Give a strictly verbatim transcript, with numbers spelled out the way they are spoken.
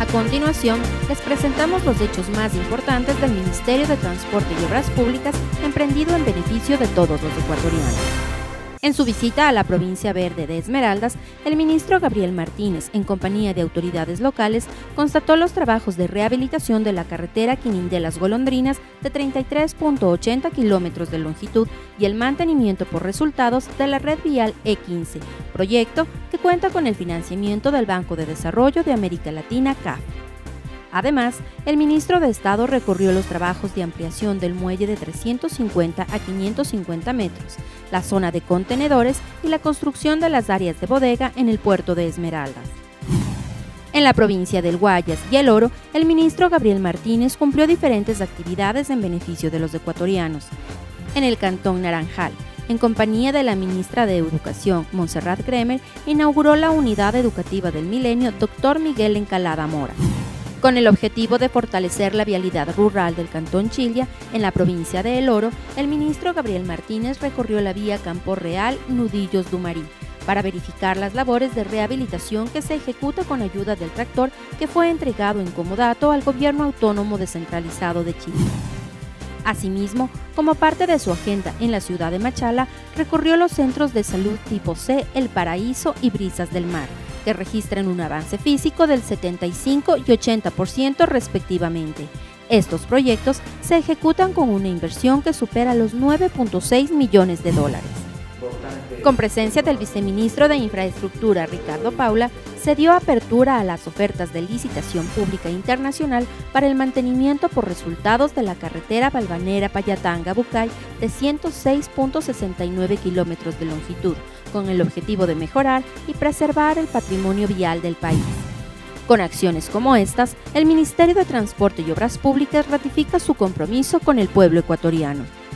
continuación, les presentamos los hechos más importantes del Ministerio de Transporte y Obras Públicas emprendido en beneficio de todos los ecuatorianos. En su visita a la provincia verde de Esmeraldas, el ministro Gabriel Martínez, en compañía de autoridades locales, constató los trabajos de rehabilitación de la carretera Quinindé-Las Golondrinas de treinta y tres punto ochenta kilómetros de longitud y el mantenimiento por resultados de la red vial E quince, proyecto que cuenta con el financiamiento del Banco de Desarrollo de América Latina, C A F. Además, el ministro de Estado recorrió los trabajos de ampliación del muelle de trescientos cincuenta a quinientos cincuenta metros, la zona de contenedores y la construcción de las áreas de bodega en el puerto de Esmeraldas. En la provincia del Guayas y El Oro, el ministro Gabriel Martínez cumplió diferentes actividades en beneficio de los ecuatorianos. En el cantón Naranjal, en compañía de la ministra de Educación, Montserrat Kremer, inauguró la unidad educativa del milenio doctor Miguel Encalada Mora. Con el objetivo de fortalecer la vialidad rural del cantón Chilla, en la provincia de El Oro, el ministro Gabriel Martínez recorrió la vía Campo Real-Nudillos-Dumarí para verificar las labores de rehabilitación que se ejecuta con ayuda del tractor que fue entregado en comodato al Gobierno Autónomo Descentralizado de Chile. Asimismo, como parte de su agenda en la ciudad de Machala, recorrió los centros de salud tipo C, El Paraíso y Brisas del Mar, que registran un avance físico del setenta y cinco y ochenta por ciento respectivamente. Estos proyectos se ejecutan con una inversión que supera los nueve punto seis millones de dólares. Con presencia del viceministro de Infraestructura, Ricardo Paula, se dio apertura a las ofertas de licitación pública internacional para el mantenimiento por resultados de la carretera Balvanera-Payatanga-Bucay de ciento seis punto sesenta y nueve kilómetros de longitud, con el objetivo de mejorar y preservar el patrimonio vial del país. Con acciones como estas, el Ministerio de Transporte y Obras Públicas ratifica su compromiso con el pueblo ecuatoriano.